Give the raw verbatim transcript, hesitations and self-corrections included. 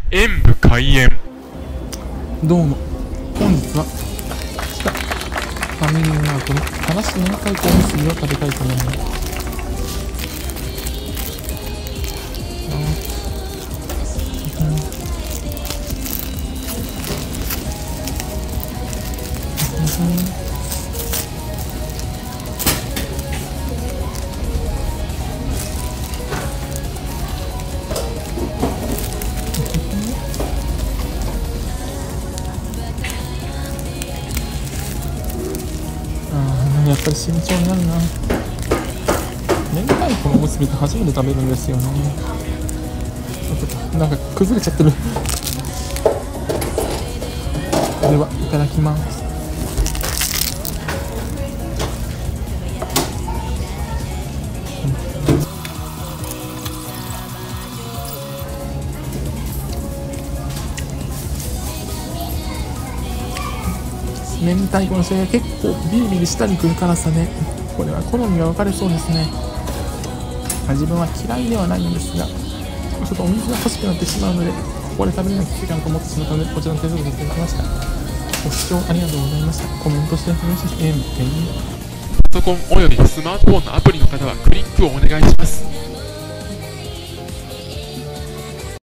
演武開演。 どうも、本日は北ファミリーマートのからし明太子おむすびを食べたいと思います。やっぱり慎重になるな。明太子のおむすびって初めて食べるんですよね。なんか崩れちゃってる。ではいただきます。明太子の醤油が結構ビリビリ下にくる辛さで、これは好みが分かれそうですね。自分は嫌いではないんですが、ちょっとお水が欲しくなってしまうので、ここで食べれないきついかなと思ってしまったので、こちらの手数料をいただきました。ご視聴ありがとうございました。コメントしてほしいです。 パソコンおよびスマートフォンのアプリの方はクリックをお願いします。